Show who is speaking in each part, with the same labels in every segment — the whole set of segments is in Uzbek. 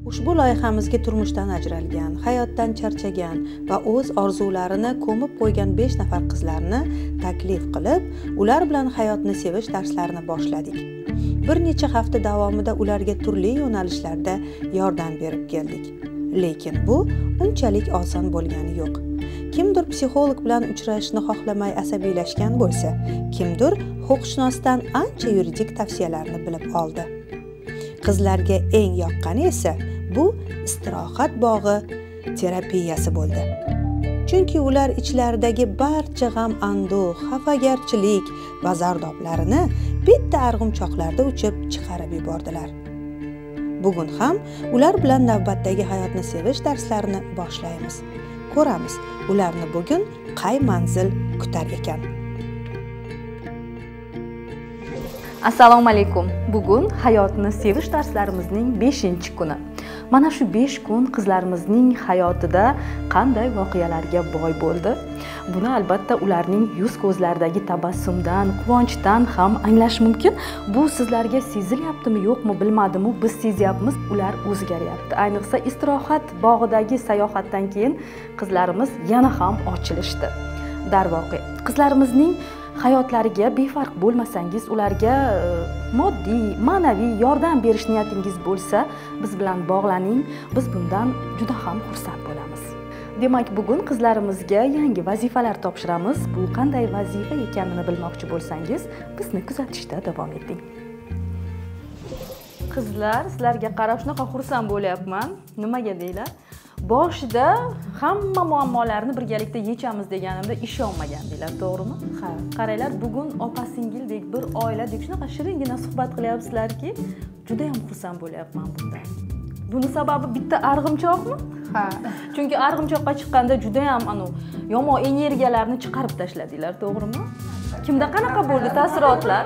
Speaker 1: Ushbu loyihamizga turmushdan ajralgan, hayotdan charchagan va o'z orzularini ko'mib qo'ygan 5 nafar qizlarni taklif qilib, ular bilan hayotni sevish darslarini boshladik. Bir necha hafta davomida ularga turli yo'nalishlarda yordam berib keldik. Lekin bu unchalik oson bo'lgani yo'q. Kimdir psixolog bilan uchrashishni xohlamay asabiylashgan bo'lsa, kimdir huquqshunosdan ancha yuridik tavsiyalarni bilib oldi. Qizlarga eng yoqqani esa bu istirohat bog'i terapiyasi bo'ldi. Chunki ular ichlaridagi barcha g'am-anduh, xafagarchilik va zardoblarini bitta arg'imchoqlarda uchib chiqarib yubordilar. Bugun ham ular bilan navbatdagi hayotni sevish darslarini boshlaymiz. Ko'ramiz, ularni bugun qay manzil kutar ekan.
Speaker 2: Assalomu alaykum. Bugun hayotni sevish darslarimizning 5-kuni. Mana shu 5 kun qizlarimizning hayotida qanday voqealarga boy bo'ldi? Buni albatta ularning yuz ko'zlaridagi tabassumdan, quvonchdan ham anglash mumkin. Bu sizlarga sezilyaptimi, yo'qmi bilmadim-u, biz sezyapmiz, ular o'zgaryapti. Ayniqsa istirohat bog'idagi sayohatdan keyin qizlarimiz yana ham ochilishdi. Darvoqe, qizlarimizning hayotlariga befarq bo'lmasangiz, ularga moddiy, ma'naviy yordam berish niyatingiz bo'lsa, biz bilan bog'laning. Biz bundan juda ham xursand bo'lamiz. Demak, bugun qizlarimizga yangi vazifalar topshiramiz. Bu qanday vazifa ekanini bilmoqchi bo'lsangiz, bizni kuzatishda davom eting. Qizlar, sizlarga qarab shunaqa xursand bo'lyapman. Nimaga deylar? Boshida hamma muammolarni birgalikda yechamiz deganimda ishonmagandinglar, to'g'rimi? Ha, qaranglar, bugun opa-singildek bir oiladek shunaqa shiringina suhbat qilyapsizlarki, juda ham xursand bo'lyapman bundan. Buni sababi bitta arg'imchoqmi? Ha. Chunki arg'imchoqqa chiqqanda juda ham yomon energiyalarni chiqarib tashladinglar, to'g'rimi? Kimda qanaqa bo'ldi taassurotlar?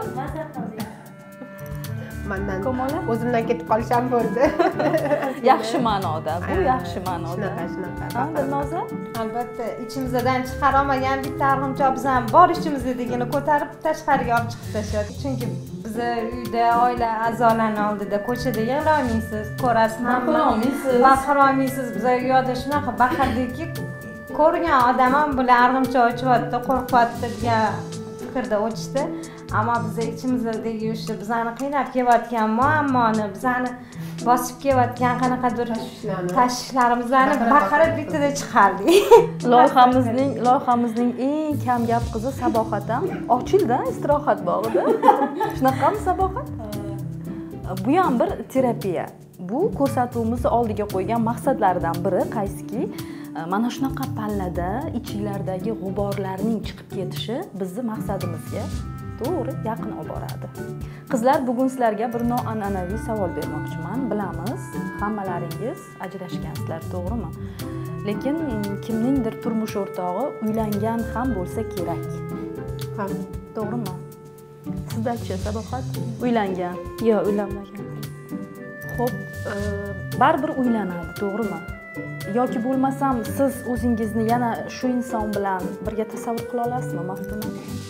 Speaker 3: Mendan o'zimdan ketib qolisham bo'ldi.
Speaker 2: Yaxshi ma'noda, bu yaxshi ma'noda.
Speaker 3: Shunaqa.
Speaker 2: Dilnoza?
Speaker 4: Albatta, ichimizdan chiqara olmagan bitta arg'imchoq biz ham bor ishimizdagini ko'tarib tashqariga olib chiqib tashladi. Chunki biz uyda oila a'zolari oldida ko'chada yig'lamaysiz, ko'rasiz, baqirolmaysiz. Biz yo'lda shunaqa baqirdikki, ko'rgan odam ham bular arg'imchoq ochyapti, qo'rqyapti degan fikrda o'tishdi. Ammo biz ichimizdagi o'sha bizani qiynab kelayotgan muammoni, bizani bosib kelayotgan qanaqadir tashvishlarimizni baqirib bittada chiqardik.
Speaker 2: Loyihamizning eng kam gap qizi Sabohat ham ochildi istirohat bog'ida. Shunaqami Sabohat? Bu ham bir terapiya. Bu ko'rsatuvimizni oldiga qo'ygan maqsadlardan biri qaysiki, mana shunaqa pallada ichinglardagi g'uborlarning chiqib ketishi bizning maqsadimizga to'g'ri yaqin olib boradi. Qizlar, bugun sizlarga bir noan'anaviy savol bermoqchiman. Bilamiz, hammalaringiz ajrashgansizlar, to'g'rimi? Lekin kimningdir turmush o'rtog'i uylangan ham bo'lsa kerak.
Speaker 3: Ha,
Speaker 2: to'g'rimi? Sizda-chi, Sabohat? Uylangan?
Speaker 5: Yo'q, uylanmagan.
Speaker 2: Xo'p, baribir uylanadi, to'g'rimi? Yoki bo'lmasam siz o'zingizni yana shu inson bilan birga tasavvur qila olasizmi, Maftuna?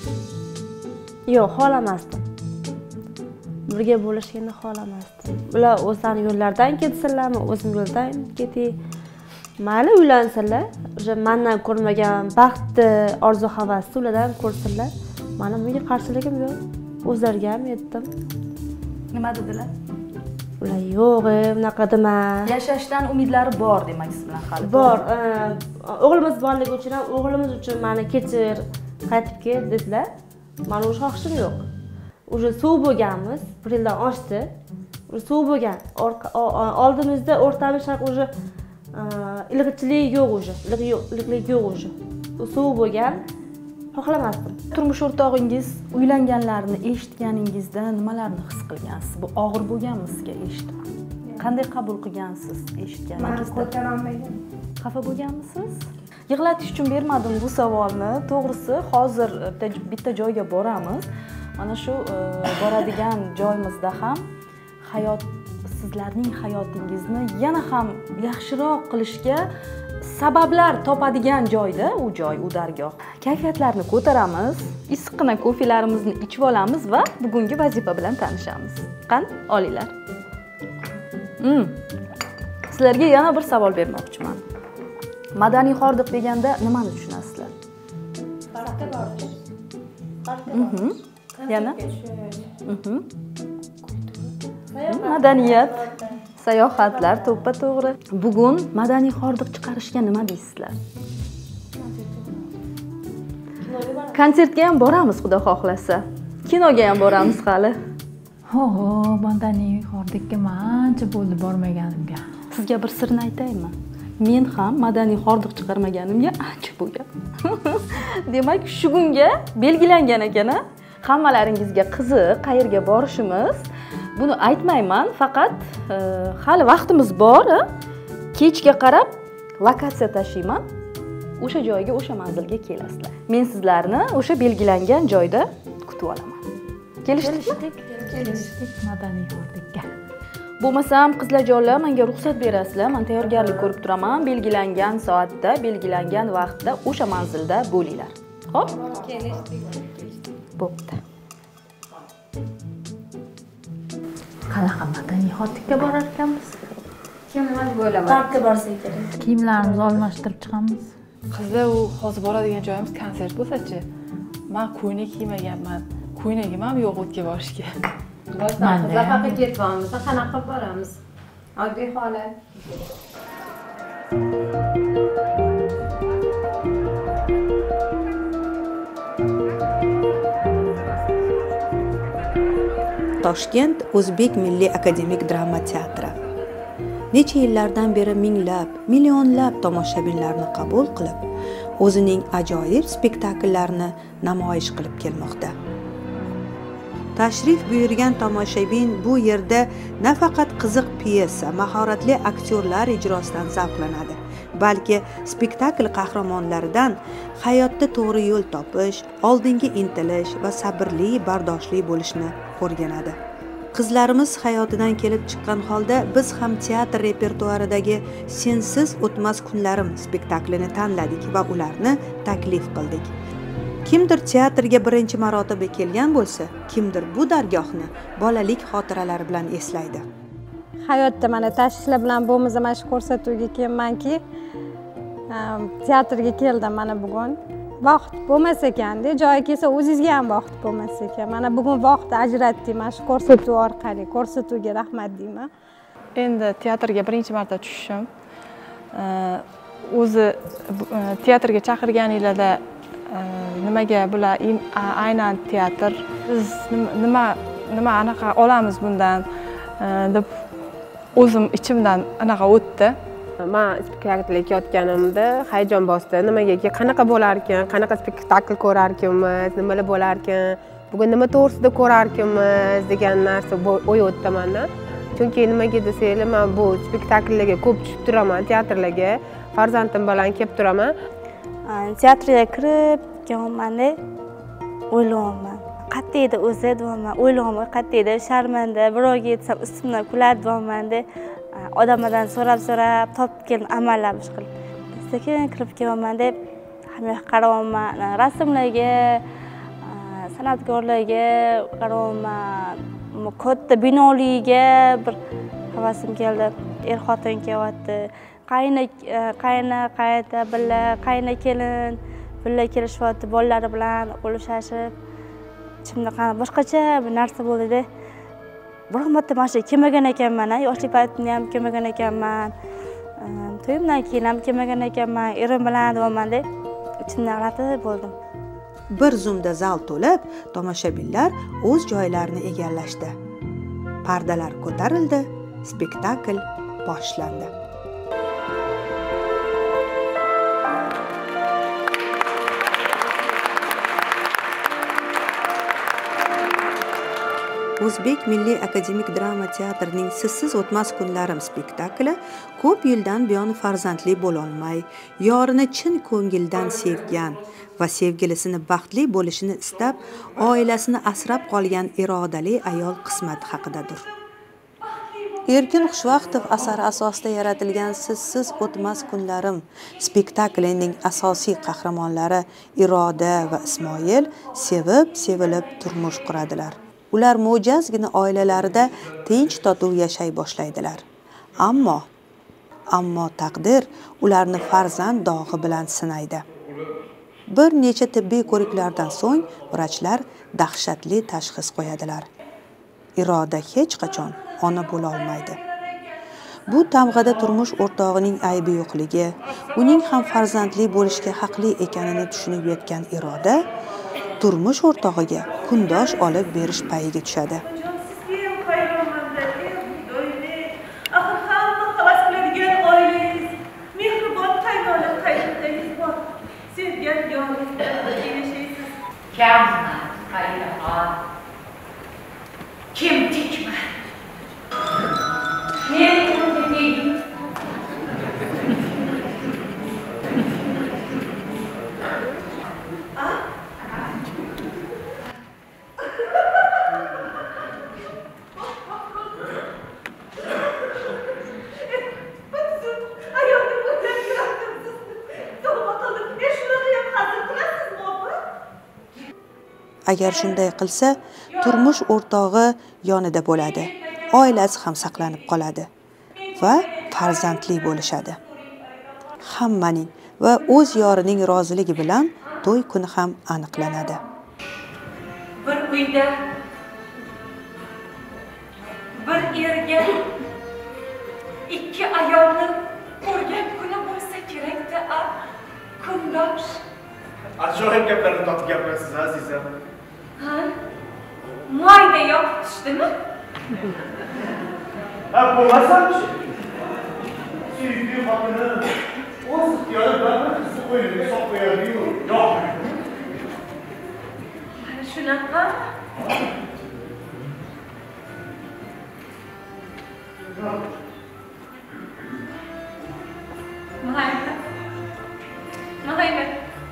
Speaker 5: Yo'q, xohlamasdim. Birga bo'lishni xohlamasdim. Ular o'zlarining yo'llaridan ketsinlarmi, o'zim yo'ldan ketay. Mayli uylansinlar, o'sha mendan ko'rmagan baxtni, orzu-havasni ulardan ko'rsinlar. Mana bunga qarshiligim yo'q. O'zlariga ham yetdim.
Speaker 2: Nima dedilar?
Speaker 5: Ular yo'q, unaqa dema.
Speaker 2: Yashashdan umidlari bor demak siz bilan hali.
Speaker 5: Bor. O'g'limiz borligi uchun ham o'g'limiz uchun meni kechir, qaytib kel dedilar. Mana o'sha xohishim yo'q. O'sha suv bo'lganmiz, bir yildan oshdi. Suv bo'lgan. Oldimizda o'rtamizda o'sha ilg'itchilik yo'q o'sha. Ilg'lik yo'q o'sha. Suv bo'lgan. Xohlamasdim.
Speaker 2: Turmush o'rtog'ingiz uylanganlarini eshitganingizda nimalarni his qilgansiz? Bu og'ir bo'lganmi sizga eshitib? Qanday qabul qilgansiz eshitganingizda?
Speaker 4: Men ko'tara olmagan.
Speaker 2: Xafa bo'lganmisiz? Yig'latish uchun bermadim bu savolni. To'g'risi, hozir bitta joyga boramiz. Mana shu boradigan joyimizda ham sizlarning hayotingizni yana ham yaxshiroq qilishga sabablar topadigan joyda u joy, u dargoh. Kayfiyatlarni ko'taramiz, issiqqina kofelarimizni ichib olamiz va bugungi vazifa bilan tanishamiz. Qani, olinglar. Sizlarga yana bir savol bermoqchiman. Madaniy hordiq deganda nimani tushunasizlar? Yana? Madaniyat, sayohatlar to'ppa-to'g'ri. Bugun madaniy hordiq chiqarishga nima deysizlar? Konsertga ham boramiz, xudo xohlasa. Kinoga ham boramiz hali.
Speaker 6: Madaniy hordiqqa ancha bo'ldi bormaganimga.
Speaker 2: Sizga bir sirni aytaymi? Men ham madaniy hordiq chiqarmaganimga ancha bo'lgan. Demak, shu kunga belgilangan ekan-a? Hammalaringizga qiziq, qayerga borishimiz. Buni aytmayman, faqat hali vaqtimiz bor. Kechga qarab lokatsiya tashiyman. O'sha joyga, o'sha manzilga kelasizlar. Men sizlarni o'sha belgilangan joyda kutib olaman. Kelishdikmi?
Speaker 6: Kelishdik madaniy hordiqqa.
Speaker 2: Bo'lmasam, qizlarjonlar, menga ruxsat berasizlar. Men tayyorgarlik ko'rib turaman. Belgilangan soatda, belgilangan vaqtda o'sha manzilda bo'linglar. Xo'p?
Speaker 4: Kelishdik.
Speaker 2: Bo'pti.
Speaker 6: Qanaqa madaniy hordiqqa borar ekanmiz?
Speaker 4: Kim nima bo'laman?
Speaker 5: Parkka borsak kerak.
Speaker 6: Kiyimlarimizni almashtirib chiqamiz.
Speaker 7: Qizlar, u hozir boradigan joyimiz konsert bo'lsa-chi? Men ko'ylak kiymaganman. Ko'ylagim ham yo'q o'tga borishga.
Speaker 4: Qizlar haqqa ketyapmiz. Qanaqa boramiz? Oddiy holat.
Speaker 1: Toshkent O'zbek Milliy akademik drama teatri necha yillardan beri minglab, millionlab tomoshabinlarni qabul qilib, o'zining ajoyib spektakllarni namoyish qilib kelmoqda. Tashrif buyurgan tomoshabin bu yerda nafaqat qiziq pyesa, mahoratli aktyorlar ijrosidan zavqlanadi, balki spektakl qahramonlaridan hayotda to'g'ri yo'l topish, oldinga intilish va sabrli, bardoshli bo'lishni o'rganadi. Qizlarimiz hayotidan kelib chiqqan holda biz ham teatr repertuaridagi Sensiz o'tmas kunlarim spektaklini tanladik va ularni taklif qildik. Kimdir teatrga birinchi marotaba kelgan bo'lsa, kimdir bu dargohni bolalik xotiralari bilan eslaydi.
Speaker 4: Hayotda mana tashvishlar bilan bo'lmasa mana shu ko'rsatuvga kelmanki, teatrga keldim mana bugun. Vaqt bo'lmas ekanda, joyi kelsa o'zingizga ham vaqt bo'lmas ekan. Mana bugun vaqt ajratdim mana shu ko'rsatuv orqali. Ko'rsatuvga rahmat deyman.
Speaker 7: Endi teatrga birinchi marta tushishim. O'zi teatrga chaqirganinglarda nimaga bular aynan teatr, biz nima anaqa olamiz bundan deb o'zim ichimdan anaqa o'tdi.
Speaker 3: Men spektaklga ketganimda hayajon bosdi. Nimaga, qanaqa bo'lar ekan, qanaqa spektakl ko'rar ekanmiz, nimalar bo'lar ekan, bugun nima to'g'risida ko'rar ekanmiz degan narsa o'y o'tdi menda. Chunki nimaga desanglar, men bu spektakllarga ko'p tushib turaman, teatrlarga. Farzandim bilan kelib turaman.
Speaker 5: Teatrga kirib kelmanda o'ylayman. Qayerda edi o'zi deyman, o'ylayman, qayerda edi, sharmanda, birovga aytsam ustimdan kuladi deyman-da. Odamlardan so'rab topib keldim, amallab ish qilib. Sekin kirib kelaman deb hamma qarayman, rasmlarga, san'atkorlarga qarayman, katta binolarga bir havasim keldi. Er-xotin kelyapti. Qayna billa, qayna kelin billa kelishyapti, bolalari bilan qo'lishashib. Ichimda qana boshqacha bir narsa bo'ldi-da. Bir marta mana shu kelmagan ekanman, yoshlik paytimda ham kelmagan ekanman. To'yimdan keyin ham kelmagan ekanman, erim bilan deyapman-da. Ichimdan g'alati bo'ldim.
Speaker 1: Bir zumda zal to'lib, tomoshabinlar o'z joylarini egallashdi. Pardalar ko'tarildi, spektakl boshlandi. O'zbek Milliy akademik drama teatrining Sizsiz o'tmas kunlarim spektakli ko'p yildan buyon farzandli bo'lolmay, yorini chin ko'ngildan sevgan va sevgilisini baxtli bo'lishini istab, oilasini asrab qolgan irodali ayol qismati haqidadir. Erkin Xushvaqtov asari asosida yaratilgan Sizsiz o'tmas kunlarim spektaklining asosiy qahramonlari Iroda va Ismoil sevilib turmush quradilar. Ular mo'jazgina oilalarida tinch totuv yashay boshlaydilar. Ammo ammo taqdir ularni farzand dog'i bilan sinaydi. Bir necha tibbiy ko'riklardan so'ng vrachlar dahshatli tashxis qo'yadilar. Iroda hech qachon ona bo'la olmaydi. Bu tamg'ada turmush o'rtog'ining aybi yo'qligi, uning ham farzandli bo'lishga haqli ekanini tushunib yetgan Iroda turmush o'rtog'iga kundosh olib berish payiga tushadi.
Speaker 8: Kim tikman? Men o'rnimdayim.
Speaker 1: Agar shunday qilsa, turmush o'rtog'i yonida bo'ladi, oilasi ham saqlanib qoladi va farzandli bo'lishadi. Hammaning va o'z yorining roziligi bilan to'y kuni ham aniqlanadi.
Speaker 8: Bir uyda bir erga ikki ayolni ko'rgan kuni bo'lsa kerak-da, kundosh.
Speaker 9: Ajoyib gaplarni topib gapirasiz, azizam.
Speaker 8: Ha? Mayda yoqib tushdimi?
Speaker 9: Ha, bo'lmasamchi? Suyukli xotini o'z ixtiyori bilan bir qizni qo'yniga solib qo'yadi-yu, yo'q.
Speaker 8: Mana shunaqa. Mayda. Mayda.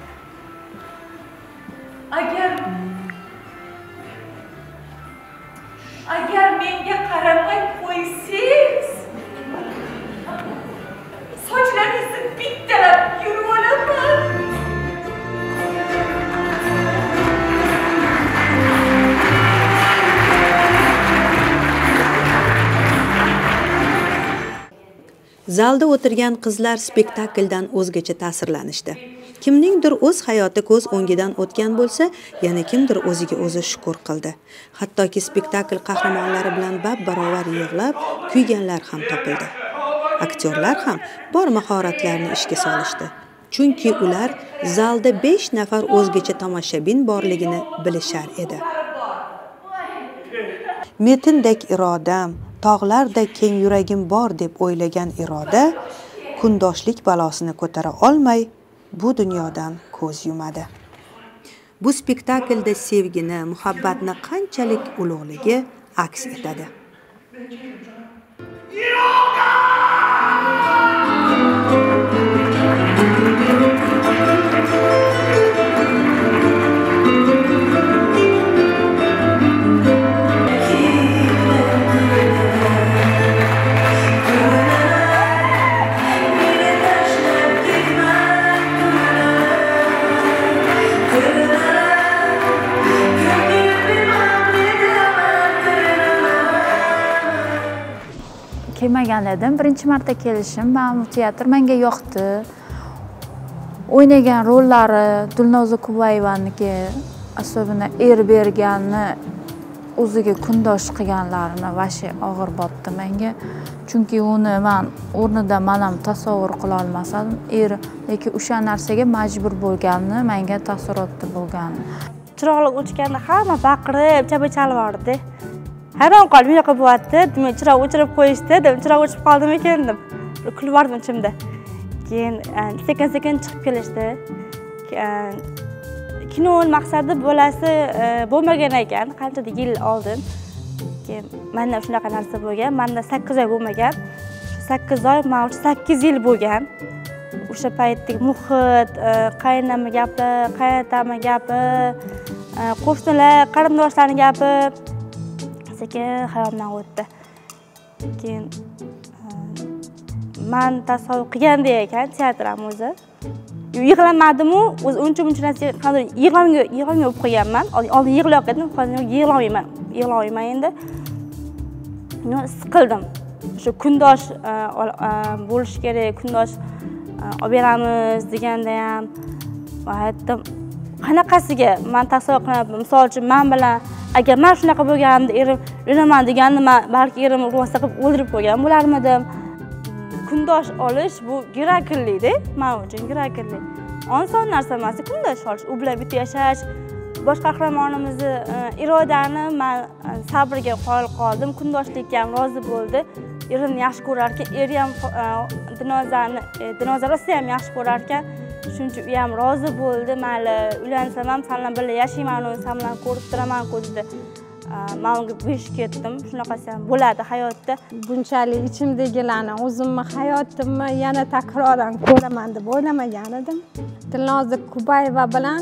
Speaker 8: Agar menga qaramay qo'ysangiz, sochlaringizni bittalab yurib olaman.
Speaker 1: Zalda o'tirgan qizlar spektakldan o'zgacha ta'sirlanishdi. Kimningdir o'z hayoti ko'z o'ngidan o'tgan bo'lsa, yana kimdir o'ziga o'zi shukr qildi. Hattoki spektakl qahramonlari bilan bab-barobar yig'lab, kuyganlar ham topildi. Aktyorlar ham bor mahoratlarini ishga solishdi. Chunki ular zalda 5 nafar o'zgacha tomoshabin borligini bilishar edi. Metindek irodam, tog'lardek keng yuragim bor deb o'ylagan Iroda kundoshlik balosini ko'tara olmay bu dunyodan ko'z yumadi. Bu spektaklda sevgini, muhabbatni qanchalik ulug'ligi aks etadi.
Speaker 6: Kelmagan edim. Birinchi marta kelishim. Bu teatr menga yoqdi. O'ynagan rollari Dilnoza Kubayevaniki, asobina berganni o'ziga kundosh qilganlarini vashi og'ir botdi menga. Chunki uni men o'rnida men ham tasavvur qila olmasam, lekin o'sha narsaga majbur bo'lganini menga taassurotda bo'lgan.
Speaker 5: Chiroqlar o'chganda hamma baqirib, chaba chalvordi. Hayron qoldim, yo'q bo'lyapti. Men chiroq o'chirib qo'yishdi, deb chiroq o'chib qoldim ekan deb kulib bordim ichimda. Keyin sekin-sekin chiqib kelishdi. Kino maqsadi bo'lasi bo'lmagan ekan, qancha yil oldin. Keyin menda shunaqa narsa bo'lgan. Menda 8 oy bo'lmagan. 8 oy, men 8 yil bo'lgan. O'sha paytdagi muhit, qaynama gapi, qaynotama gapi, qo'shnilar, qarindoshlarning gapi sekin hayotdan o'tdi. Keyin men tasavvur qilgandek ekan teatr ham o'zi. Yig'lamadim-u, o'zi uncha narsa qanday yig'lamga bo'lib qo'yganman. Oldin yig'layotgandim, hozir yig'lamayman endi. Men siqildim. shu kundosh bo'lish kerak, kundosh olib beramiz deganda ham aytdim, qanaqasiga men tasavvur qilaman. Misol uchun men bilan agar men shunaqa bo'lganimda erim o'laman deganda men balki erimni rosa qilib o'ldirib qo'ygan bo'larmidim. Kundosh olish bu yuraklida, men uchun yurakli. Oson narsa emas kundosh olish, u bilan bitta yashash. Bosh qahramonimizni irodani men sabrga qoyil qoldim. Kundoshlikka ham rozi bo'ldi. Erini yaxshi ko'rar ekan, eri ham Dinozar rosa ham yaxshi ko'rar ekan. Shuning uchun u ham rozi bo'ldi. Mayli, uylansam ham sen bilan birga yashayman, sen bilan ko'rib turaman-ku dedi. Men unga berishib ketdim. Shunaqasi ham bo'ladi hayotda.
Speaker 4: Bunchalik ichimdagilarni o'zimni hayotimni yana takroran ko'raman deb o'ylamagan edim. Dilnoza Kubayeva bilan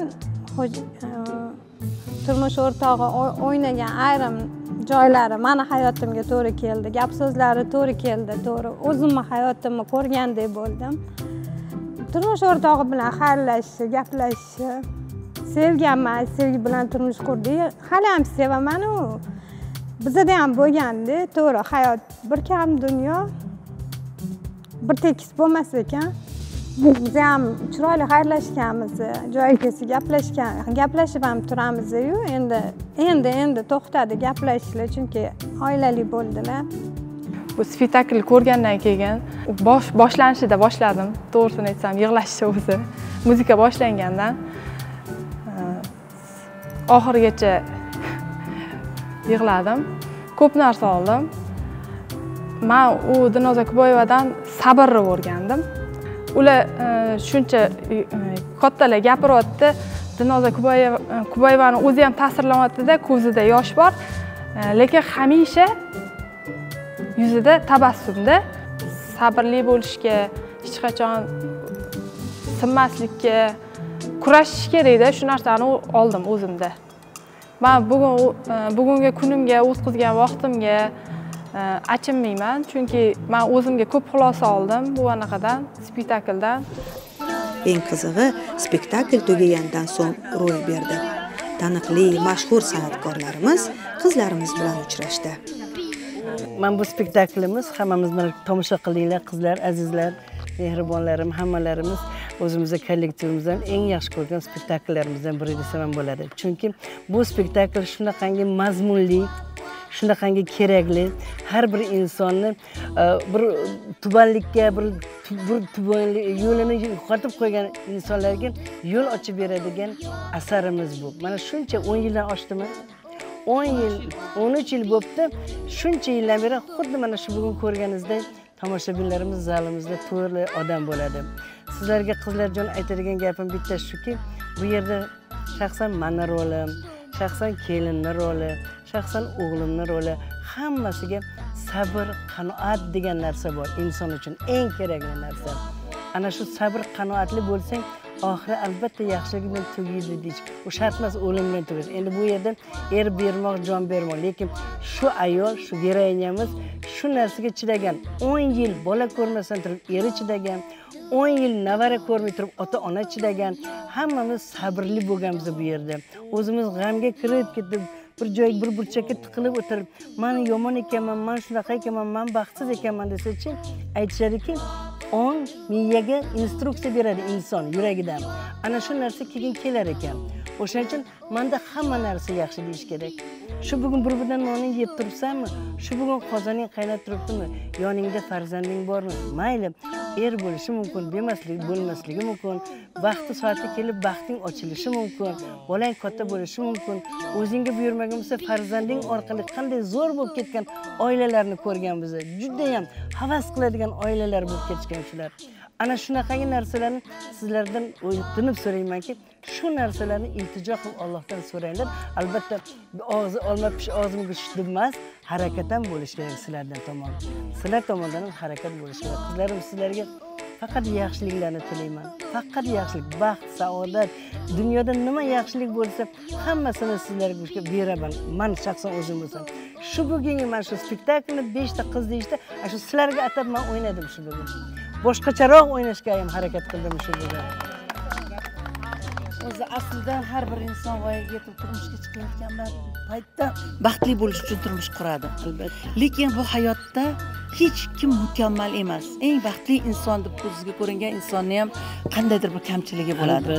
Speaker 4: turmush o'rtog'i o'ynagan ayrim joylari meni hayotimga to'g'ri keldi. Gap so'zlari to'g'ri keldi, to'g'ri. O'zimni hayotimni ko'rgandek bo'ldim. Turmush o'rtog'i bilan xayrlashishi, gaplashishi, sevganman, sevgi bilan turmush qurdik. Hali ham sevaman u. Bizda ham bo'lgandi, to'g'ri, hayot bir kam dunyo. Bir tekis bo'lmas ekan. Biz ham chiroyli xayrlashganmiz, joyi kelsa gaplashib ham turamiz-yu. Endi to'xtadi gaplashishlar, chunki oilali bo'ldilar.
Speaker 7: Bu spektakl ko'rgandan keyin boshlanishida boshladim. To'g'risini aytsam, yig'lashni o'zi. Muzika boshlangandan oxirigacha yig'ladim. Ko'p narsa oldim. Men u Dinoza Kubayevadan sabrni o'rgandim. Ular shuncha kattalar gapiryapti. Dinoza Kubayevani o'zi ham ta'sirlanyapti-da, ko'zida yosh bor. Lekin hamisha yuzida tabassumda, sabrli bo'lishga, hech qachon sinmaslikka, kurashish kerak-da, shu narsani oldim o'zimda. Men bugungi kunimga, o'tkazgan vaqtimga achinmayman, chunki men o'zimga ko'p xulosa oldim bu anaqadan, spektakldan.
Speaker 1: Eng qizig'i, spektakl tugagandan so'ng ro'y berdi. Taniqli, mashhur san'atkorlarimiz qizlarimiz bilan uchrashdi.
Speaker 10: Men bu spektaklimiz hammamizni tomosha qilinglar, qizlar, azizlar, mehribonlarim, hammalarimiz o'zimizning kollektivimizdan eng yaxshi ko'rgan spektaklarimizdan biri desam ham bo'ladi. Chunki bu spektakl shunaqangi mazmunli, shunaqangi kerakli, har bir insonni bir tubanlikka, bir yo'lini yo'qotib qo'ygan insonlarga yo'l ochib beradigan asarimiz bu. Mana shuncha 10 yildan oshdimi? 10 yil, 13 yil bo'libdi. Shuncha yildan beri xuddi mana shu bugun ko'rganingizdek tomoshabinlarimiz zalimizda to'rli odam bo'ladi. Sizlarga qizlarjon aytadigan gapim bitta shuki, bu yerda shaxsan meni rolim, shaxsan kelinning roli, shaxsan o'g'limning roli, hammasiga sabr, qanoat degan narsa bor inson uchun eng kerakli narsa. Ana shu sabr, qanoatli bo'lsang, oxiri albatta yaxshilik bilan tugaydi deydi. U shart emas o'lim bilan tugaydi. Endi bu yerda er bermoq, jon bermoq, lekin shu ayol, shu geroinyamiz shu narsaga chidagan. 10 yil bola ko'rmasdan turib eri chidagan, 10 yil navara ko'rmay turib ota-ona chidagan. Hammamiz sabrli bo'lganmiz bu yerda. O'zimiz g'amga kirib ketib, bir joy, bir burchakka tiqilib o'tirib, men yomon ekanman, men shunaqa ekanman, men baxtsiz ekanman desa-chi, aytishadiki, ong miyaga instruksiya beradi inson yuragidan. Ana shu narsa keyin kelar ekan. O'shaning uchun menda hamma narsa yaxshi deyish kerak. Shu bugun bir-biridan nonning yeb turibsanmi? Shu bugun qozoning qaynab turibdimi? Yoningda farzanding bormi? Mayli, er bo'lishi mumkin, bo'lmasligi mumkin. Vaqti soati kelib baxting ochilishi mumkin. Bolang katta bo'lishi mumkin. O'zingga buyurmagan bo'lsa, farzanding orqali qanday zo'r bo'lib ketgan oilalarni ko'rgan biz. Juda ham havas qiladigan oilalar bo'lib ketgan shular. Ana shunaqangi narsalarni sizlardan o'yinib so'raymanki, shu narsalarni iltijo qilib Allohdan so'ranglar. Albatta og'zi olma pish og'zimga tushdi emas, harakat ham bo'lish kerak sizlardan tomon. Sizlar tomonidan ham harakat bo'lish kerak. Qizlarim, sizlarga faqat yaxshiliklarni tilayman. Faqat yaxshilik, baxt, saodat, dunyoda nima yaxshilik bo'lsa, hammasini sizlarga beraman. Men shaxsan o'zim bo'lsam. Shu bugungi mana shu spektaklni 5 ta qiz deyishdi, shu sizlarga atab men o'ynadim shu bugun. Boshqacharoq o'ynashga ham harakat qildim shu bugun. o'zi aslida har bir inson voyaga yetib turmushga chiqayotgan paytda baxtli bo'lish uchun turmush quradi, albatta. Lekin bu hayotda hech kim mukammal emas. Eng baxtli inson deb ko'zga ko'ringan insonni ham qandaydir bir kamchiligi bo'ladi.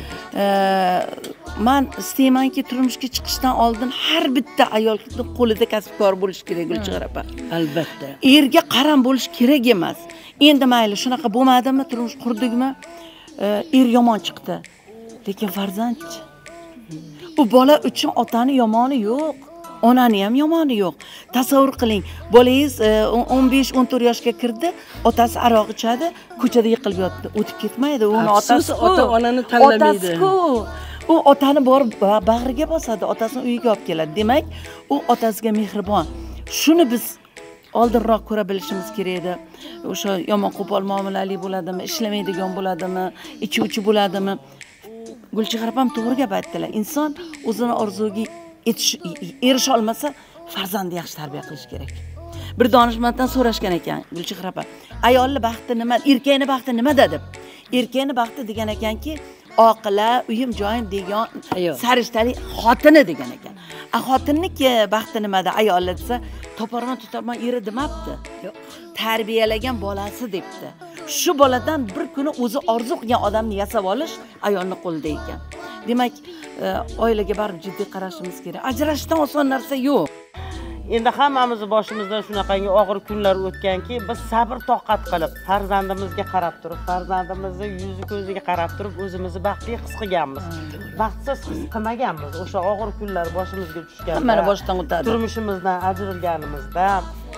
Speaker 10: Men istaymanki, turmushga chiqishdan oldin har bitta ayolning qo'lida kasbkor bo'lish kerak, Gulchehra opa. Albatta. Erga qaram bo'lish kerak emas. Endi mayli, shunaqa bo'lmadimi, turmush qurdikmi? Er yomon chiqdi. Lekin farzandchi. U bola uchun otani yomoni yo'q, onani ham yomoni yo'q. Tasavvur qiling, bolangiz 15-14 yoshga kirdi, otasi aroq ichadi, ko'chada yiqilib yotdi. O'tib ketmaydi, uni otasi ota-onani tanlamaydi. U otani borib bag'riga bosadi, otasini uyiga olib keladi. Demak, u otasiga mehribon. Shuni biz oldinroq ko'ra bilishimiz kerak edi. O'sha yomon qo'pol muomalali bo'ladimi, ishlamaydigan bo'ladimi, ichi-uchi bo'ladimi? Gulchehra opam to'g'ri gap aytdilar. Inson o'zini orzuga erisha olmasa, farzandni yaxshi tarbiya qilish kerak. Bir donishmanddan so'rashgan ekan Gulchehra opa, ayolning baxti nima, erkakning baxti nimada deb. Erkakning baxti degan ekanki, oqila, uyim joyim degan sarishtali xotini degan ekan. Xotinniki baxti nimada ayollar desa, toparman eri demabdi. Yo'q. Tarbiyalagan bolasi debdi. Shu boladan bir kuni o'zi orzu qilgan odamni yasab olish ayolning qo'lida ekan. Demak, oilaga baribir jiddiy qarashimiz kerak. Ajrashishdan oson narsa yo'q.
Speaker 11: Endi hammamizni boshimizdan shunaqangi og'ir kunlar o'tganki, biz sabr toqat qilib, farzandimizga qarab turib, farzandimizni yuzi ko'ziga qarab turib, o'zimizni baxtli his qilganmiz. Baxtsiz his qilmaganmiz. O'sha og'ir kunlar boshimizga tushganda,
Speaker 10: mana boshdan o'tadi.
Speaker 11: Turmushimizdan ajrilganimizda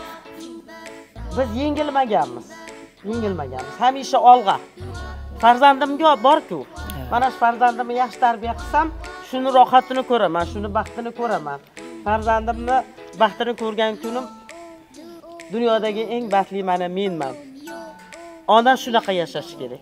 Speaker 11: biz yengilmaganmiz. Hamisha olg'a. Farzandimga bor-ku. Mana shu farzandimni yaxshi tarbiya qilsam, shuni rohatini ko'raman, shuni baxtini ko'raman. Farzandimni baxtini ko'rgan kunim dunyodagi eng baxtli mana menman. Ona shunaqa yashash kerak.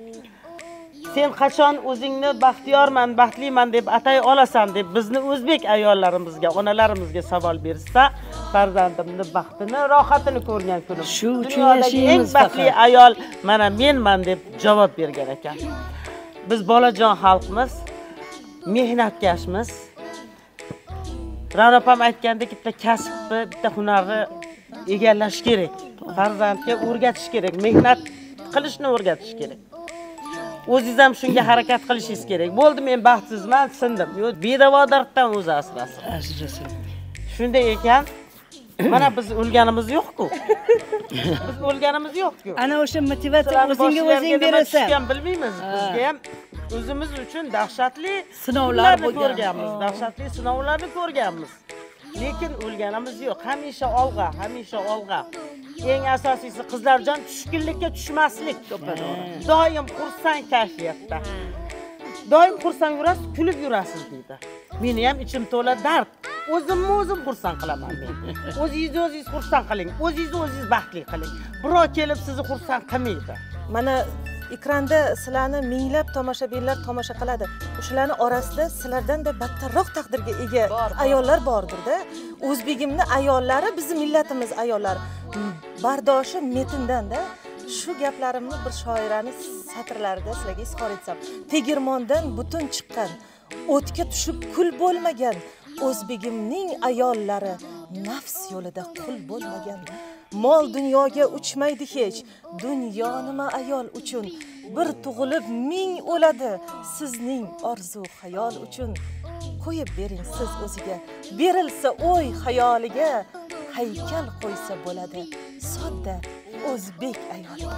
Speaker 11: Sen qachon o'zingni baxtiyorman, baxtliman deb atay olasan deb bizni o'zbek ayollarimizga, onalarimizga savol bersa, farzandimni baxtini, rohatini ko'rgan kunim
Speaker 10: shu uchun
Speaker 11: dunyodagi eng baxtli ayol mana menman deb javob bergan ekan. Biz bolajon xalqmiz, mehnatkashmiz. Ra'no opam aytgandek, bitta kasbni, bitta hunarni egallash kerak. Farzandga o'rgatish kerak, mehnat qilishni o'rgatish kerak. O'zingiz ham shunga harakat qilishingiz kerak. Bo'ldi, men baxtsizman, sindim. Yo'q, bedavo darddan o'zi asrasin. Shunday ekan, mana biz o'lganimiz yo'q-ku. Biz o'lganimiz yo'q-ku.
Speaker 10: Ana o'sha motivatsiya o'zingga o'zing berasan.
Speaker 11: Bilmaymiz. Bizga ham o'zimiz uchun dahshatli
Speaker 10: sinovlarni
Speaker 11: ko'rganmiz, dahshatli sinovlarni ko'rganmiz. Lekin o'lganimiz yo'q. Hamisha olg'a, hamisha olg'a. Eng asosiysi qizlarjon tushkunlikka tushmaslik. Doim xursand kayfiyatda. Doim xursand yurasiz, kulib yurasiz deydi. Meni ham ichim to'la dard. O'zimni o'zim xursand qilaman men. O'zingiz xursand qiling, o'zingiz baxtli qiling. Birov kelib sizni xursand qilmaydi.
Speaker 1: Mana ekranda sizlarni minglab tomoshabinlar tomosha qiladi. O'shalarning orasida sizlardan-da battarroq taqdirga ega ayollar bordir-da. O'zbegimni ayollari, bizning millatimiz ayollari bardoshi metindan-da. Shu gaplarimni bir shoiraning satrlarida sizlarga izhor etsam, tegirmondan butun chiqqan, o'tga tushib kul bo'lmagan o'zbegimning ayollari nafs yo'lida qul bo'lmagan. Mol dunyoga uchmaydi hech, dunyo nima ayol uchun, bir tug'ilib ming o'ladi sizning orzu xayol uchun. Qo'yib bering siz o'ziga, berilsa o'y xayoliga, haykal qo'ysa bo'ladi sodda o'zbek ayoliga.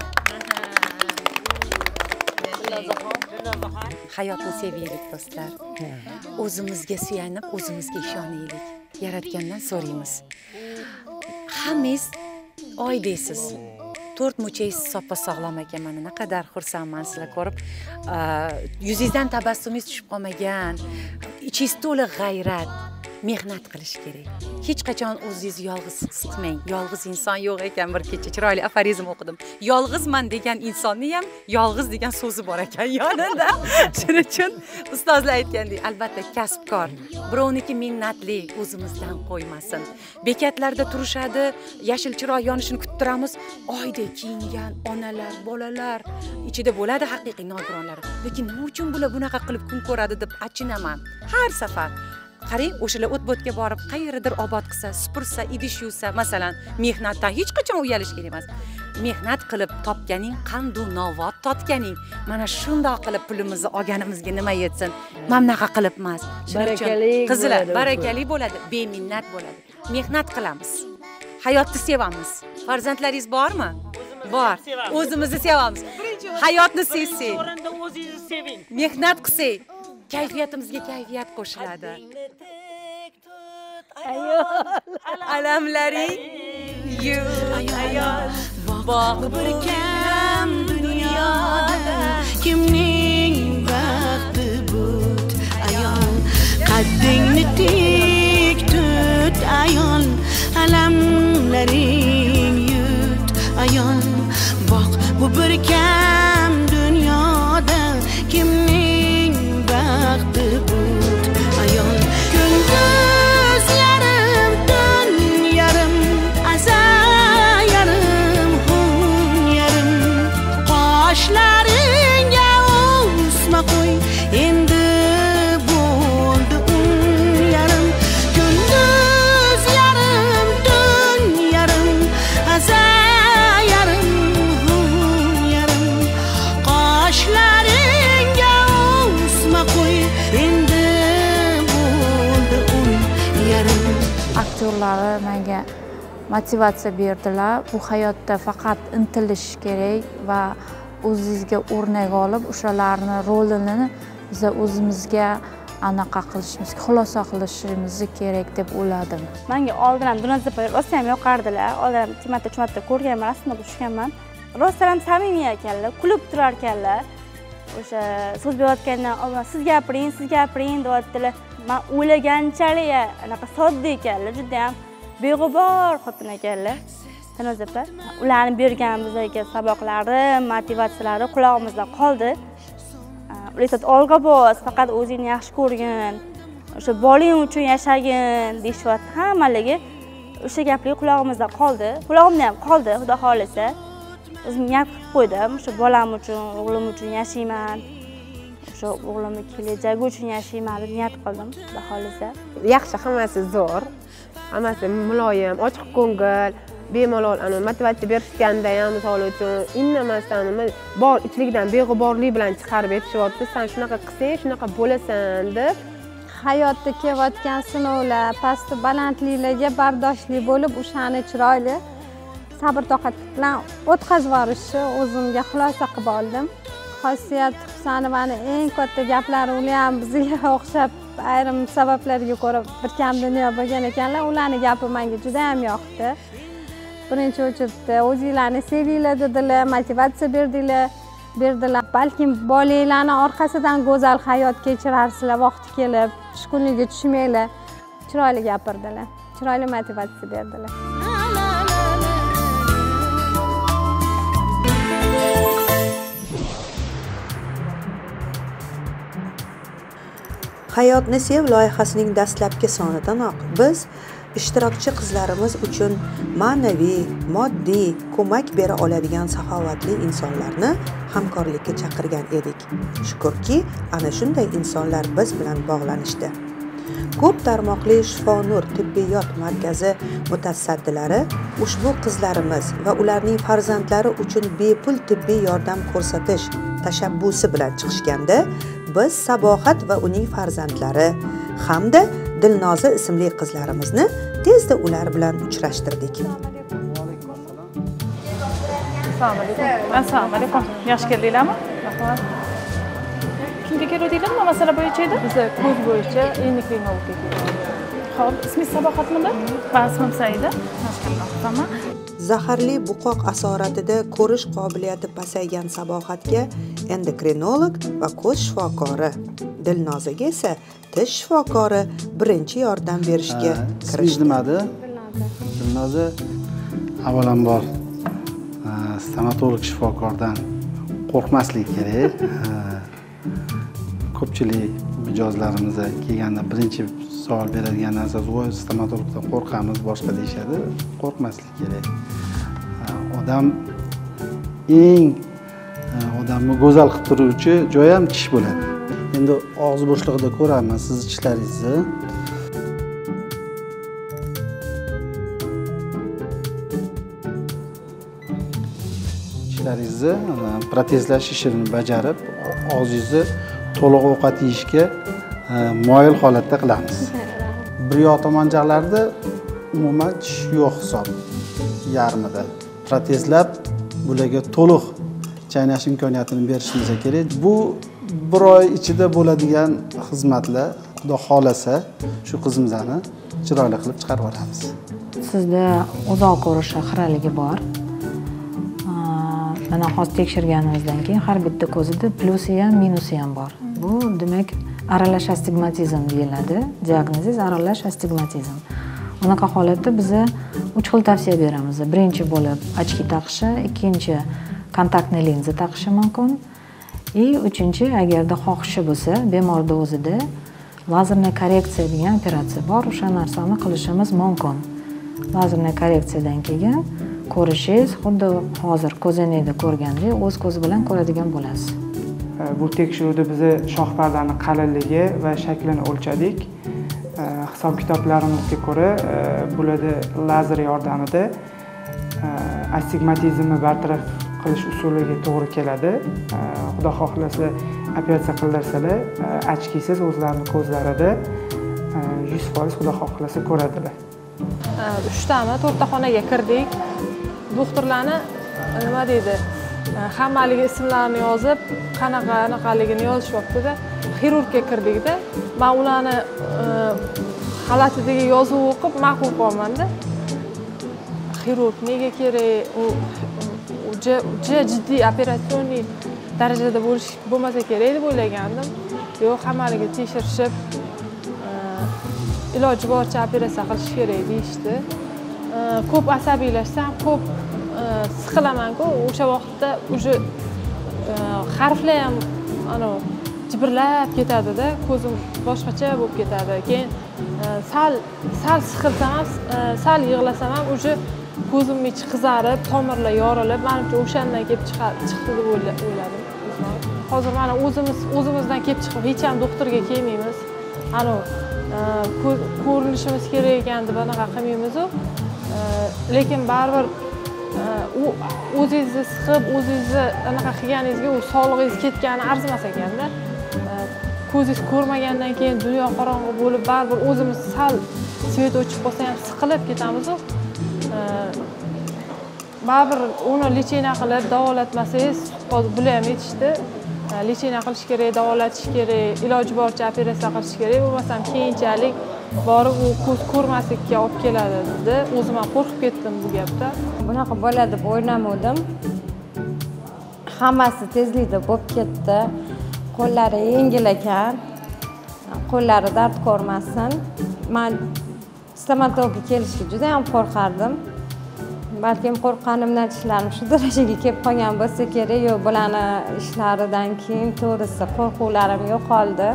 Speaker 12: Hayotni sevaylik do'stlar. O'zimizga suyanib, o'zimizga ishonaylik. Yaratgandan so'raymiz. Hammangiz oy deysiz. 4 muchangiz soppa sog'lom ekan. Mana naqadar xursandman sizlar ko'rib. Yuzingizdan tabassumingiz tushib qolmagan. Ichingiz to'la g'ayrat. mehnat qilish kerak. Hech qachon o'zingizni yolg'iz his qilmang. Yolg'iz inson yo'q ekan. Bir kecha chiroyli aforizm o'qidim. Yolg'izman degan insonni ham yolg'iz degan so'zi bor ekan yonida. Shuning uchun ustozlar aytgandek, albatta kasbkor, birovniki minnatli, o'zimizdan qo'ymasin. Bekatlarda turishadi, yashil chiroq yonishini kutib turamiz. Oyda kiyingan onalar, bolalar ichida bo'ladi haqiqiy nogironlar. Lekin nima uchun bular bunaqa qilib kun ko'radi deb achinaman. Har safar qarang, o'shalar o't-bo'tga borib, qayerdir obod qilsa, supursa, idish yuvsa, masalan, mehnatdan hech qachon uyalish kerak emas. Mehnat qilib topganing qandu novot totganing. Mana shundoq qilib pulimizni olganimizga nima yetsin? Mamnaqa qilib emas.
Speaker 3: Barakali
Speaker 12: qizlar, barakali bo'ladi, beminnat bo'ladi. Mehnat qilamiz. Hayotni sevamiz. Farzandlaringiz bormi? Bor. O'zimizni sevamiz. Hayotni sevsang,
Speaker 11: o'rinda o'zingizni seving.
Speaker 12: mehnat qilsang, kayfiyatimizga kayfiyat qo'shiladi. Alamlaring ayol bog' bir kam dunyoda
Speaker 13: kimning baxti but ayol qaddingni tik tut ayol alamlaring yut ayol bog' bu bir kam dunyoda kimning baxti but ayol kunduz yarim tun yarim yarim hun yarim qoshlaringga o'sma qo'y endi bo'ldi yarim kunduz yarim tun yarim yarim hun yarim qoshlaringga o'sma qo'y endi bo'ldi yarim.
Speaker 6: Aktyorlari menga motivatsiya berdilar. Bu hayotda faqat intilish kerak va o'zingizga o'rnak olib, o'shalarni rolini biz o'zimizga anaqa qilishimiz, xulosa qilishimiz kerak deb o'yladim.
Speaker 5: Menga oldin ham Dunyoza rosa ham yoqardilar. Oldin chimatda ko'rganman, rasmga tushganman. Rosa ham samimiy ekanlar, kulib turar ekanlar. O'sha so'z berayotgandan oldin siz gapiring deyaptilar. Men o'ylaganchalik anaqa sodda ekanlar, juda ham beg'ubor xotin ekanlar. Dunyoza opa, ularning bergan bizga saboqlari, motivatsiyalari qulog'imizda qoldi. Ular olg'a bos, faqat o'zingni yaxshi ko'rgin, o'sha boling uchun yashagin deyishyapti hammaligi. O'sha gaplar qulog'imizda qoldi. Qulog'imda ham qoldi, xudo xolisa. O'zim niyat qilib qo'ydim, o'sha bolam uchun, o'g'lim uchun yashayman. O'sha o'g'limni kelajagi uchun yashayman deb niyat qildim, xudo xolisa.
Speaker 3: Yaxshi, hammasi zo'r. Hammasi muloyim, ochiq ko'ngil, bemalol motivatsiya berishganda ham misol uchun indamasdan bor ichlikdan beg'uborlik bilan chiqarib aytishyapti. Sen shunaqa qilsang, shunaqa bo'lasan deb.
Speaker 4: Hayotda kelayotgan sinovlar, past balandliklarga bardoshli bo'lib, o'shani chiroyli sabr toqat bilan o'tkazib yuborishni o'zimga xulosa qilib oldim. Xosiyat Husanovani eng katta gaplari ular ham bizga o'xshab ayrim sabablarga ko'ra bir kam dunyo bo'lgan ekanlar. Ularning gapi menga juda ham yoqdi. Birinchi o'chirda o'zinglarni sevinglar dedilar, motivatsiya berdilar. Balkim bolanglarning orqasidan go'zal hayot kechirarsizlar vaqti kelib, tushkunlikka tushmanglar. Chiroyli gapirdilar, chiroyli motivatsiya berdilar.
Speaker 1: Hayotni sev loyihasining dastlabki sonidanoq biz ishtirokchi qizlarimiz uchun ma'naviy, moddiy ko'mak bera oladigan saxovatli insonlarni hamkorlikka chaqirgan edik. Shukrki, ana shunday insonlar biz bilan bog'lanishdi. Ko'p tarmoqli Shifonur tibbiyot markazi mutasaddilari ushbu qizlarimiz va ularning farzandlari uchun bepul tibbiy yordam ko'rsatish tashabbusi bilan chiqishganda biz Sabohat va uning farzandlari hamda Dilnoza ismli qizlarimizni tezda ular bilan uchrashtirdik.
Speaker 7: Assalomu alaykum. Yaxshi keldinglarmi? Rahmat. Kimga keldinglarmi? Masala bo'yicha edi? Biz ko'z bo'yicha endi klinika keldik. Xo'p, ismingiz Sabohatmidi? Men ismim Saida. Mashhurman.
Speaker 1: zaharli buqoq asoratida ko'rish qobiliyati pasaygan Sabohatga endokrinolog va ko'z shifokori, Dilnozaga esa tish shifokori birinchi yordam berishga kirishdi.
Speaker 14: Nimada? Dilnoza avvalambor stomatolog shifokordan qo'rqmaslik kerak. Ko'pchilik mijozlarimizga kelganda birinchi savol beradigan narsa voy stomatologdan qo'rqamiz boshqa deyishadi. Qo'rqmaslik kerak. Odam eng odamni go'zal qilib turuvchi joyi ham tish bo'ladi. Endi og'iz bo'shlig'ida ko'raman sizni tishlaringizni. Tishlaringizni protezlash ishini bajarib, og'zingizni to'liq ovqat yeyishga moyil holatda qilamiz. Bir yoq tomonjaqlarda umuman tish yo'q hisob yarmida. Protezlab bularga to'liq chaynash imkoniyatini berishimiz kerak. Bu bir oy ichida bo'ladigan xizmatlar, Xudo xolasa shu qizimizni chiroyli qilib chiqarib olamiz.
Speaker 15: Sizda uzoq ko'rish xiraligi bor. Mana hozir tekshirganimizdan keyin har bitta ko'zida plusi ham, minusi ham bor. Bu demak aralash astigmatizm deyiladi. Diagnozingiz aralash astigmatizm. Unaqa holatda biz 3 xil tavsiya beramiz. Birinchi bo'lib ochki taqishi, ikkinchi kontaktli linza taqishi mumkin. Uchinchi agarda xohishi bo'lsa, bemorda o'zida lazerna korreksiya degan operatsiya bor. O'sha narsani qilishimiz mumkin. Lazerna korreksiyadan keyin ko'rishingiz xuddi hozir ko'zoynakda ko'rgandek o'z ko'zi bilan ko'radigan bo'lasiz.
Speaker 16: Bu tekshiruvda biz shoh pardani qalinligi va shaklini o'lchadik. Hisob-kitoblarimizga ko'ra bularda lazer yordamida astigmatizmni bartaraf qilish usuliga to'g'ri keladi. Xudo xohlasa operatsiya qildirsalar, ochkisiz o'zlarining ko'zlarida 100% xudo xohlasa ko'radilar.
Speaker 7: 3 tami 4 ta xonaga kirdik. Doktorlarni nima deydi? Hammaligi ismlarini yozib, qanaqaligini yozishyapti-da. Xirurgga kirdikda, men ularni xalatidagi yozuv o'qib ma'qul qolmanda. Xirurg nega kerak? U jiddiy operatsionni darajada bo'lmasa kerak deb o'ylagandim. Yo'q, hammaligi tekshirishib, iloji boricha operatsiya qilish kerak deyishdi. Ko'p asabiylashsam, ko'p siqilaman-ku, o'sha vaqtda уже harflar ham jibrlab ketadi-da, ko'zim boshqacha bo'lib ketadi. Keyin sal siqilsam ham, sal yig'lasam ham уже ko'zimning ichi qizarib, tomirlar yorilib, menimcha o'shandan kelib chiqdi deb o'yladim. Hozir mana o'zimizdan kelib chiqib, hech ham doktorga kelmaymiz. Ko'rinishimiz kerak ekan deb anaqa qilmaymiz-ku. Lekin baribir o'zingizni siqib, o'zingizni anaqa qilganingizga u sog'lig'ingiz ketgani arzimas ekanda. Ko'zingiz ko'rmagandan keyin dunyo qorong'i bo'lib, baribir o'zimiz sal svet o'chib qolsa ham siqilib ketamiz-ku. Baribir uni lecheniya qilib davolatmasangiz, hozir bular ham aytishdi. Lecheniya qilish kerak, davolatish kerak, iloji boricha operatsiya qilish kerak, bo'lmasam keyinchalik borib u ko'z ko'rmaslikka olib keladi dedi. O'zim ham qo'rqib ketdim bu gapdan.
Speaker 4: Bunaqa bo'ladi deb o'ylamadim. Hammasi tezlikda bo'lib ketdi. Qo'llari yengil ekan. Qo'llari dard ko'rmasin. Men stomatologga kelishga juda ham qo'rqardim. Balkim qo'rqqanimdan tishlarim shu darajaga kelib qolgan bo'lsa kerak, yo'q, bularni ishlaridan keyin to'g'risi qo'rquvlarim yo'qoldi.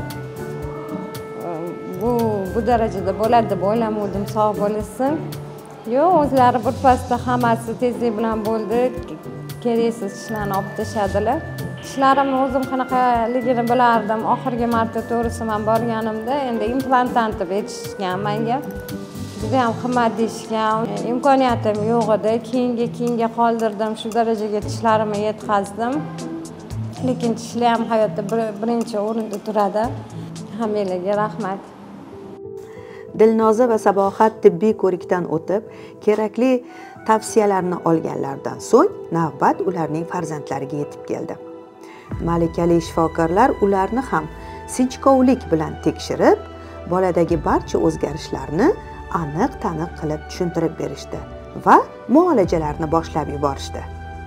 Speaker 4: Bu darajada bo'ladi deb o'ylamadim, sog' bo'lsin. Yo'q, o'zlari birpasda hammasi tezlik bilan bo'ldi. Keraksiz tishlarni olib tashladilar. Tishlarimni o'zim qanaqaligini bilardim. Oxirgi marta to'g'risi men borganimda endi implantant deb aytishgan menga. Juda ham qimmat deyishgan. Imkoniyatim yo'q edi. Keyinga qoldirdim. Shu darajaga tishlarimni yetkazdim. Lekin tishlar ham hayotda birinchi o'rinda turadi. Hammalarga rahmat.
Speaker 1: Dilnoza va Sabohat tibbiy ko'rikdan o'tib, kerakli tavsiyalarni olganlardan so'ng navbat ularning farzandlariga yetib keldi. Malakali shifokorlar ularni ham sinchkovlik bilan tekshirib, boladagi barcha o'zgarishlarni aniq-taniq qilib tushuntirib berishdi. va muolajalarni boshlab yuborishdi.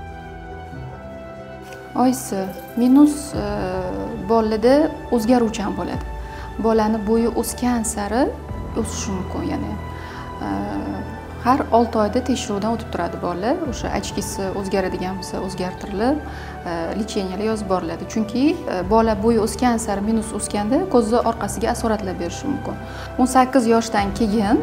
Speaker 2: Oyisi minus bolada o'zgaruvchan bo'ladi. Bolani bo'yi o'sgan sari o'sishi mumkin yana. Har 6 oyda tekshiruvdan o'tib turadi bola. O'sha ochkisi o'zgaradigan bo'lsa o'zgartirilib, lecheniyalar yozib boriladi. Chunki bola bo'yi o'sgan sari minus o'sganda ko'zni orqasiga asoratlar berishi mumkin. 18 yoshdan keyin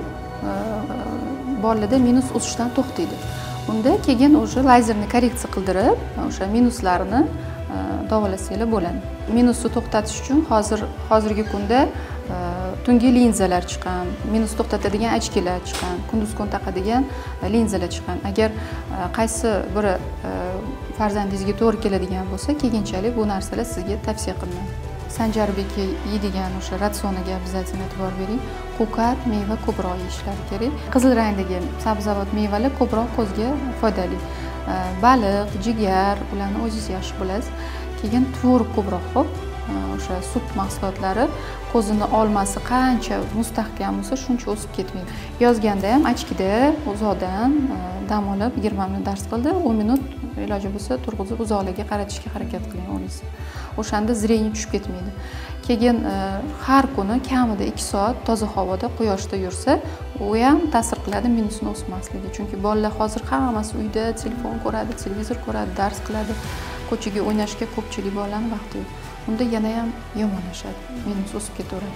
Speaker 2: bolada minus o'sishdan to'xtaydi. Unda keyin o'sha lazerni korreksiya qildirib, o'sha minuslarini davolasanglar bo'ladi. Minusni to'xtatish uchun hozirgi kunda tungi linzalar chiqqan, minus to'xtatadigan ochkilar chiqqan, kunduz kun taqadigan linzalar chiqqan. Agar qaysi biri farzandingizga to'g'ri keladigan bo'lsa, keyinchalik bu narsalar sizga tavsiya qilinadi. Sanjarbek yeydigan o'sha ratsioniga обязательно e'tibor bering. Ko'kat, meva ko'proq yeyishlari kerak. Qizil rangdagi sabzavot mevalar ko'proq ko'zga foydali. Baliq, jigar, ularni o'zingiz yaxshi bilasiz. Keyin tvorog ko'proq xo'p. O'sha sut mahsulotlari ko'zini olmasi qancha mustahkam bo'lsa, shuncha o'sib ketmaydi. Yozganda ham ochkida uzoqdan dam olib 20 minut dars qildi, 10 minut iloji bo'lsa turg'izib uzoqlarga qaratishga harakat qiling o'zingiz. O'shanda zreniy tushib ketmaydi. Keyin har kuni kamida 2 soat toza havoda quyoshda yursa, u ham ta'sir qiladi minusni o'smasligi. Chunki bolalar hozir hammasi uyda telefon ko'radi, televizor ko'radi, dars qiladi. Ko'chaga o'ynashga ko'pchilik bolalarning vaqti yo'q. Unda yana ham yomonlashadi, minus o'sib ketaveradi.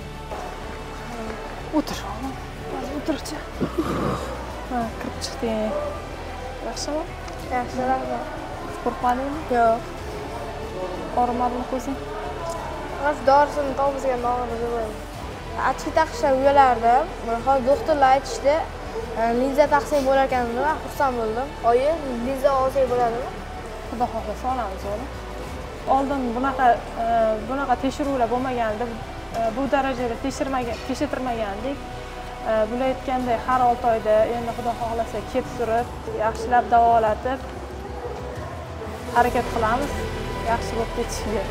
Speaker 7: O'tir. O'tirchi. Kirib chiqding. Yaxshimi? Yaxshi, rahmat. Qo'rqmadingmi? Yo'q. Og'rimadimi ko'zing?
Speaker 17: Dorisini topizgan og'ridi bo'ldi. Ochki taqishlar uyalardi. Hozir doktorlar aytishdi, linza taqsak bo'lar ekan deb, xursand bo'ldim. Oyi, linza olsak bo'ladimi?
Speaker 7: Xudo xohlasa olamiz o'g'lim. Oldin bunaqa tekshiruvlar bo'lmaganda, bu darajada tekshirtirmagandik. Bular aytganday har 6 oyda endi xudo xohlasa kelib turib, yaxshilab davolatib harakat qilamiz, yaxshi bo'lib ketishiga.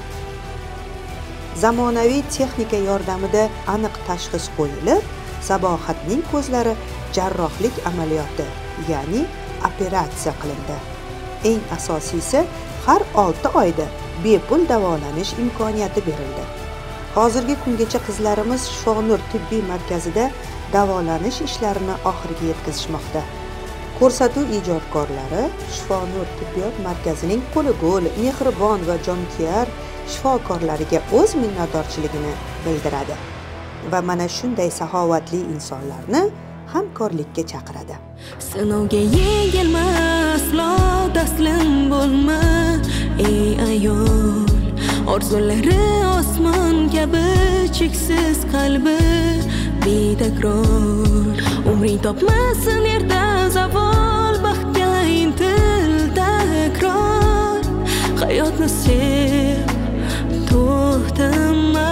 Speaker 1: Zamonaviy texnika yordamida aniq tashxis qo'yilib, Sabohatning ko'zlari jarrohlik amaliyoti, ya'ni operatsiya qilindi. Eng asosiysi, har 6 oyda bepul davolanish imkoniyati berildi. Hozirgi kungacha qizlarimiz Shifonur tibbiy markazida davolanish ishlarini oxiriga yetkazishmoqda. Ko'rsatuv ijodkorlari Shifonur tibbiyot markazining qo'li-qo'l, mehribon va jonkuyar shifokorlariga o'z minnatdorchiligini bildiradi va mana shunday saxovatli insonlarni hamkorlikka chaqiradi.
Speaker 13: Sinovga yengilmas taslim bo'lma ey ayol, orzulari osmon kabi cheksiz qalbi betakror, umring topmasin erta zavol, baxtga intil takror, hayotni sev to'xtama.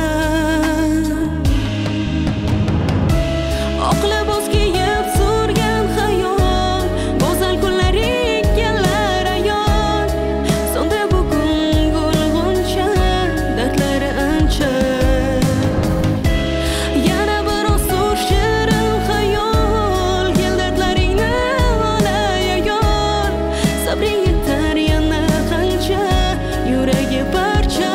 Speaker 13: Oqlab o'zgayib surgan xayol, go'zal kunlari kelar ayol, sonda bugun gulg'uncha, dardlari ancha. Yana bir osur shirin xayol, kel dardlaringni olay ayol, sabring yetar yana qancha, yuragi parcha.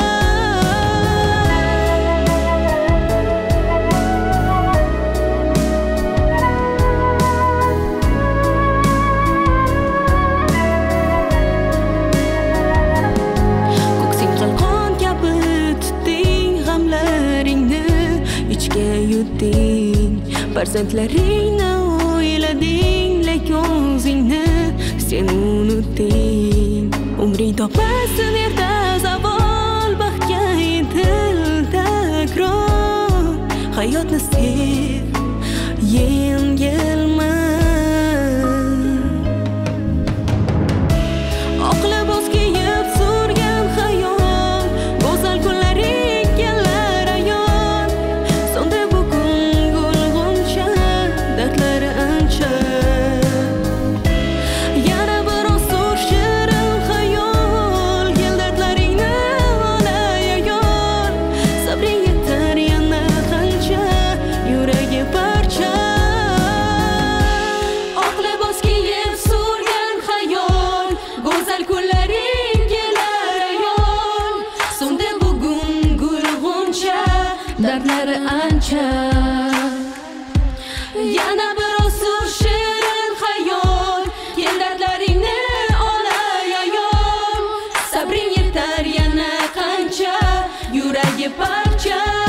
Speaker 13: Farzandlaringni o'ylading, lekin o'zingni sen unutding. Umring topmasin erta zavol, baxtga intil takror, hayotni sev, yengilma. Oqlab o'zgayib surgan xayol, go'zal kunlari kelar ayol, sonda dardlari ancha. Yana bir osur shirin xayol, kel dardlaringni olay ayol, sabring yetar yana qancha, yuragi parcha. sabring yetar yana qancha yuragi parcha